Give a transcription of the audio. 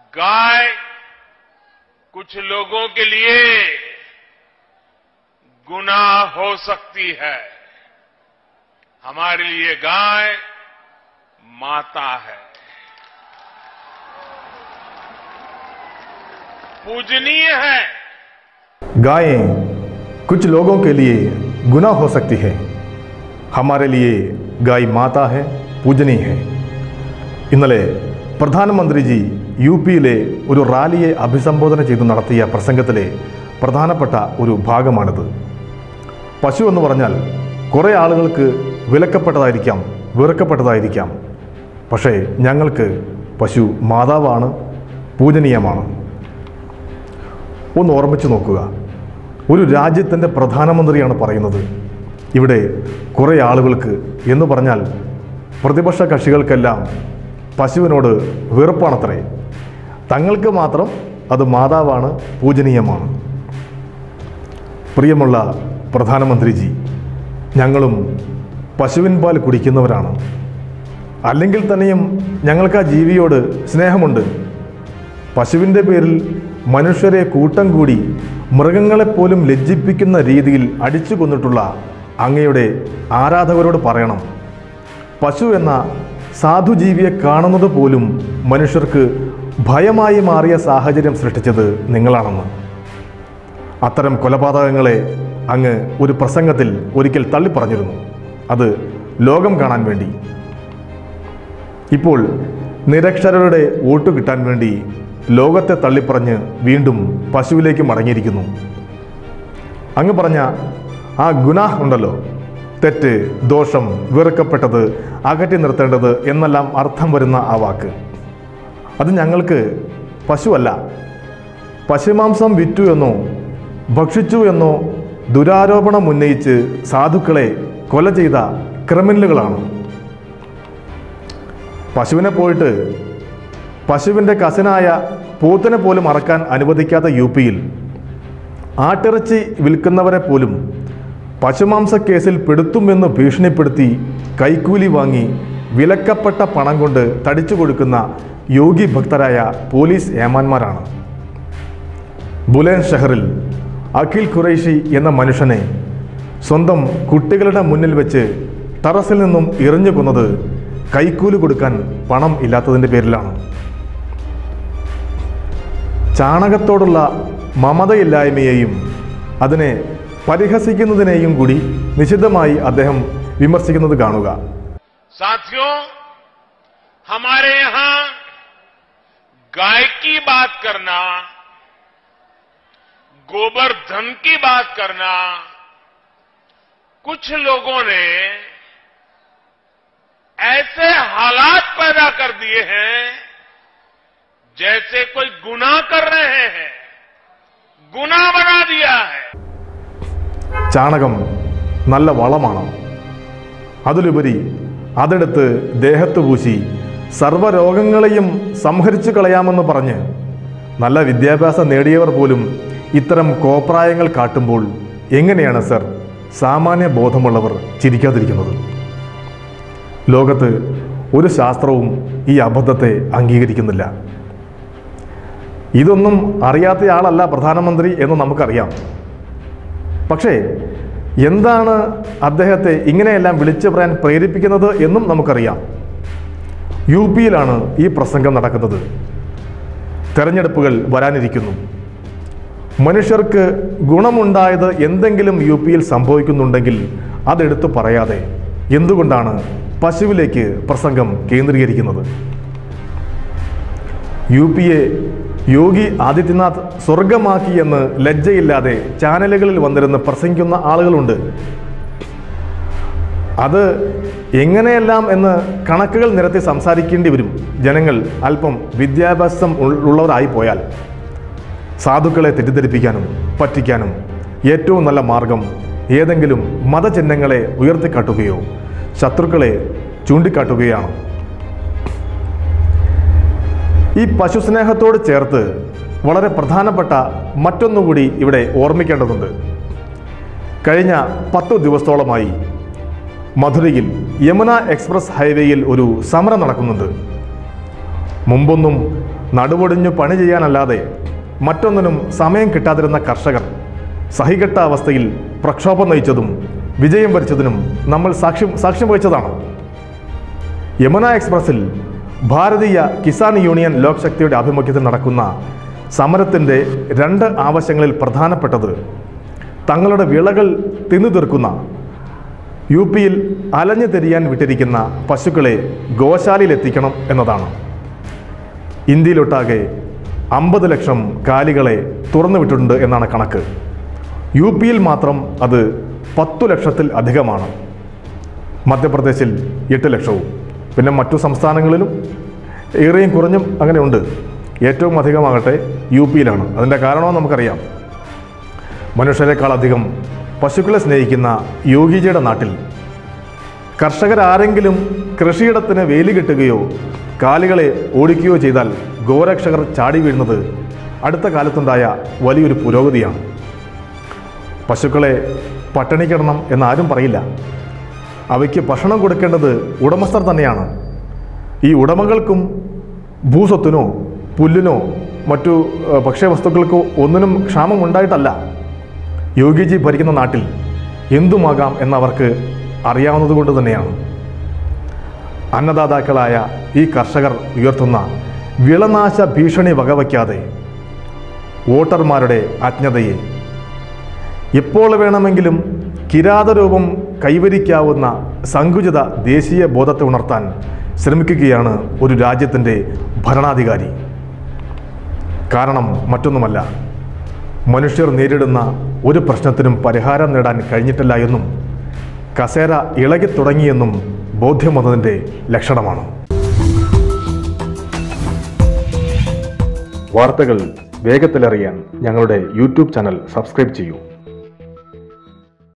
गाय कुछ लोगों के लिए गुनाह हो सकती है। हमारे लिए गाय माता है, पूजनीय है। गायें कुछ लोगों के लिए गुनाह हो सकती है, हमारे लिए गाय माता है, पूजनीय है। ഇന്നലെ പ്രധാനമന്ത്രി യുപിയിലെ ഒരു റാലിയെ അഭിസംബോധന ചെയ്തു നടത്തിയ പ്രസംഗത്തിലെ പ്രധാനപ്പെട്ട ഒരു ഭാഗമാണിത്. പശു എന്ന് പറഞ്ഞാൽ കുറേ ആളുകൾക്ക് വിലക്കപ്പെട്ടതായിരിക്കാം, വെറുക്കപ്പെട്ടതായിരിക്കാം. പക്ഷേ ഞങ്ങൾക്ക് പശു മാതാവാണ്, പൂജനീയമാണ്. ഒന്ന് ഓർമ്മിച്ചു നോക്കുക, ഒരു രാജ്യത്തിൻ്റെ പ്രധാനമന്ത്രിയാണ് പറയുന്നത് ഇവിടെ കുറേ ആളുകൾക്ക് എന്ന് പറഞ്ഞാൽ പ്രതിപക്ഷ കക്ഷികൾക്കെല്ലാം പശുവിനോട് വെറുപ്പാണത്രേ. തങ്ങൾക്ക് മാത്രം അത് മാതാവാണ്, പൂജനീയമാണ്. പ്രിയമുള്ള പ്രധാനമന്ത്രിജി, ഞങ്ങളും പശുവിൻ പാൽ കുടിക്കുന്നവരാണ്. അല്ലെങ്കിൽ തന്നെയും ഞങ്ങൾക്ക് ആ ജീവിയോട് സ്നേഹമുണ്ട്. പശുവിൻ്റെ പേരിൽ മനുഷ്യരെ കൂട്ടം കൂടി മൃഗങ്ങളെപ്പോലും ലജ്ജിപ്പിക്കുന്ന രീതിയിൽ അടിച്ചു കൊന്നിട്ടുള്ള അങ്ങയുടെ ആരാധകരോട് പറയണം, പശു എന്ന സാധുജീവിയെ കാണുന്നത് പോലും മനുഷ്യർക്ക് ഭയമായി മാറിയ സാഹചര്യം സൃഷ്ടിച്ചത് നിങ്ങളാണെന്ന്. അത്തരം കൊലപാതകങ്ങളെ അങ്ങ് ഒരു പ്രസംഗത്തിൽ ഒരിക്കൽ തള്ളിപ്പറഞ്ഞിരുന്നു, അത് ലോകം കാണാൻ വേണ്ടി. ഇപ്പോൾ നിരക്ഷരരുടെ വോട്ട് കിട്ടാൻ വേണ്ടി ലോകത്തെ തള്ളിപ്പറഞ്ഞ് വീണ്ടും പശുവിലേക്ക് മടങ്ങിയിരിക്കുന്നു. അങ്ങ് പറഞ്ഞ ആ ഗുനാഹ് ഉണ്ടല്ലോ, തെറ്റ്, ദോഷം, വെറുക്കപ്പെട്ടത്, അകറ്റി നിർത്തേണ്ടത് എന്നെല്ലാം അർത്ഥം വരുന്ന ആ വാക്ക്, അത് ഞങ്ങൾക്ക് പശുവല്ല. പശുമാംസം വിറ്റു എന്നോ ഭക്ഷിച്ചു എന്നോ ദുരാരോപണം ഉന്നയിച്ച് സാധുക്കളെ കൊല ചെയ്ത ക്രിമിനലുകളാണ്. പശുവിനെ പോയിട്ട് പശുവിൻ്റെ കസിനായ പോത്തിനെ പോലും അറക്കാൻ അനുവദിക്കാത്ത യുപിയിൽ ആട്ടിറച്ചി വിൽക്കുന്നവരെ പോലും പശുമാംസ കേസിൽ പെടുത്തുമെന്ന് ഭീഷണിപ്പെടുത്തി കൈക്കൂലി വാങ്ങി വിലക്കപ്പെട്ട പണം കൊണ്ട് തടിച്ചു കൊടുക്കുന്ന യോഗി ഭക്തരായ പോലീസ് ഏമാന്മാരാണ്. ബുലന്ദ് ഷഹറിൽ അഖിൽ ഖുറൈഷി എന്ന മനുഷ്യനെ സ്വന്തം കുട്ടികളുടെ മുന്നിൽ വെച്ച് ടെറസിൽ നിന്നും എറിഞ്ഞു കൊന്നത് കൈക്കൂലി കൊടുക്കാൻ പണം ഇല്ലാത്തതിൻ്റെ പേരിലാണ്. ചാണകത്തോടുള്ള മമതയില്ലായ്മയെയും അതിനെ പരിഹസിക്കുന്നതിനെയും കൂടി നിശിതമായി അദ്ദേഹം വിമർശിക്കുന്നത് കാണുക. साथियों, हमारे यहां गाय की बात करना, गोवर्धन की बात करना कुछ लोगों ने ऐसे हालात पैदा कर दिए हैं जैसे कोई गुनाह कर रहे हैं, गुनाह बना दिया है. ചാണകം നല്ല വളമാണ്. അതിലുപരി അതെടുത്ത് ദേഹത്ത് പൂശി സർവ്വരോഗങ്ങളെയും സംഹരിച്ചു കളയാമെന്ന് പറഞ്ഞ് നല്ല വിദ്യാഭ്യാസം നേടിയവർ പോലും ഇത്തരം കോപ്രായങ്ങൾ കാട്ടുമ്പോൾ എങ്ങനെയാണ് സർ സാമാന്യ ബോധമുള്ളവർ ചിരിക്കാതിരിക്കുന്നത്? ലോകത്ത് ഒരു ശാസ്ത്രവും ഈ അബദ്ധത്തെ അംഗീകരിക്കുന്നില്ല. ഇതൊന്നും അറിയാത്തയാളല്ല പ്രധാനമന്ത്രി എന്ന് നമുക്കറിയാം. പക്ഷേ എന്താണ് അദ്ദേഹത്തെ ഇങ്ങനെയെല്ലാം വിളിച്ചു പറയാൻ പ്രേരിപ്പിക്കുന്നത് എന്നും നമുക്കറിയാം. യുപിയിലാണ് ഈ പ്രസംഗം നടക്കുന്നത്. തെരഞ്ഞെടുപ്പുകൾ വരാനിരിക്കുന്നു. മനുഷ്യർക്ക് ഗുണമുണ്ടായത് എന്തെങ്കിലും യുപിയിൽ സംഭവിക്കുന്നുണ്ടെങ്കിൽ അതെടുത്തു പറയാതെ എന്തുകൊണ്ടാണ് പശുവിലേക്ക് പ്രസംഗം കേന്ദ്രീകരിക്കുന്നത്? യുപിയെ യോഗി ആദിത്യനാഥ് സ്വർഗമാക്കിയെന്ന് ലജ്ജയില്ലാതെ ചാനലുകളിൽ വന്നിരുന്ന് പ്രസംഗിക്കുന്ന ആളുകളുണ്ട്. അത് എങ്ങനെയെല്ലാം എന്ന് കണക്കുകൾ നിരത്തി സംസാരിക്കേണ്ടി വരും. ജനങ്ങൾ അല്പം വിദ്യാഭ്യാസം ഉള്ളവരായി പോയാൽ സാധുക്കളെ തെറ്റിദ്ധരിപ്പിക്കാനും പറ്റിക്കാനും ഏറ്റവും നല്ല മാർഗം ഏതെങ്കിലും മതചിഹ്നങ്ങളെ ഉയർത്തിക്കാട്ടുകയോ ശത്രുക്കളെ ചൂണ്ടിക്കാട്ടുകയാണ്. ഈ പശുസ്നേഹത്തോട് ചേർത്ത് വളരെ പ്രധാനപ്പെട്ട മറ്റൊന്നുകൂടി ഇവിടെ ഓർമ്മിക്കേണ്ടതുണ്ട്. കഴിഞ്ഞ 10 ദിവസത്തോളമായി മധുരയിൽ യമുന എക്സ്പ്രസ് ഹൈവേയിൽ ഒരു സമരം നടക്കുന്നുണ്ട്. മുമ്പൊന്നും നടുവൊടിഞ്ഞു പണി ചെയ്യാനല്ലാതെ മറ്റൊന്നിനും സമയം കിട്ടാതിരുന്ന കർഷകർ സഹികെട്ട അവസ്ഥയിൽ പ്രക്ഷോഭം നയിച്ചതും വിജയം വരിച്ചതിനും നമ്മൾ സാക്ഷ്യം വഹിച്ചതാണ്. യമുന എക്സ്പ്രസിൽ ഭാരതീയ കിസാൻ യൂണിയൻ ലോക്ശക്തിയുടെ ആഭിമുഖ്യത്തിൽ നടക്കുന്ന സമരത്തിൻ്റെ 2 ആവശ്യങ്ങളിൽ പ്രധാനപ്പെട്ടത് തങ്ങളുടെ വിളകൾ തിന്നു തീർക്കുന്ന UPയിൽ അലഞ്ഞു തിരിയാൻ വിട്ടിരിക്കുന്ന പശുക്കളെ ഗോശാലയിലെത്തിക്കണം എന്നതാണ്. ഇന്ത്യയിലൊട്ടാകെ 50 ലക്ഷം കാലികളെ തുറന്നു വിട്ടിട്ടുണ്ട് എന്നാണ് കണക്ക്. UPയിൽ മാത്രം അത് 10 ലക്ഷത്തിൽ അധികമാണ്. മധ്യപ്രദേശിൽ 8 ലക്ഷവും, പിന്നെ മറ്റു സംസ്ഥാനങ്ങളിലും ഏറെയും കുറഞ്ഞും അങ്ങനെ ഉണ്ട്. ഏറ്റവും അധികമാകട്ടെ UPയിലാണ്. അതിൻ്റെ കാരണവും നമുക്കറിയാം. മനുഷ്യരെക്കാളധികം പശുക്കളെ സ്നേഹിക്കുന്ന യോഗിജിയുടെ നാട്ടിൽ കർഷകരാരെങ്കിലും കൃഷിയിടത്തിന് വേലി കെട്ടുകയോ കാലികളെ ഓടിക്കുകയോ ചെയ്താൽ ഗോരക്ഷകർ ചാടി വീഴുന്നത് അടുത്ത കാലത്തുണ്ടായ വലിയൊരു പുരോഗതിയാണ്. പശുക്കളെ പട്ടിണി കിടണം എന്നാരും പറയില്ല. അവയ്ക്ക് ഭക്ഷണം കൊടുക്കേണ്ടത് ഉടമസ്ഥർ തന്നെയാണ്. ഈ ഉടമകൾക്കും ഭൂസ്വത്തിനോ പുല്ലിനോ മറ്റു ഭക്ഷ്യവസ്തുക്കൾക്കോ ഒന്നിനും ക്ഷാമമുണ്ടായിട്ടല്ല. യോഗിജി ഭരിക്കുന്ന നാട്ടിൽ എന്തുമാകാം എന്നവർക്ക് അറിയാവുന്നതുകൊണ്ട് തന്നെയാണ്. അന്നദാതാക്കളായ ഈ കർഷകർ ഉയർത്തുന്ന വിളനാശ ഭീഷണി വകവയ്ക്കാതെ വോട്ടർമാരുടെ അജ്ഞതയെ എപ്പോൾ വേണമെങ്കിലും കിരാതരൂപം കൈവരിക്കാവുന്ന സങ്കുചിത ദേശീയ ബോധത്തെ ഉണർത്താൻ ശ്രമിക്കുകയാണ് ഒരു രാജ്യത്തിൻ്റെ ഭരണാധികാരി. കാരണം മറ്റൊന്നുമല്ല, മനുഷ്യർ നേരിടുന്ന ഒരു പ്രശ്നത്തിനും പരിഹാരം നേടാൻ കഴിഞ്ഞിട്ടില്ല എന്നും കസേര ഇളകി തുടങ്ങിയെന്നും ബോധ്യം വന്നതിൻ്റെ ലക്ഷണമാണ്. വാർത്തകൾ വേഗത്തിലറിയാൻ ഞങ്ങളുടെ YouTube ചാനൽ സബ്സ്ക്രൈബ് ചെയ്യൂ.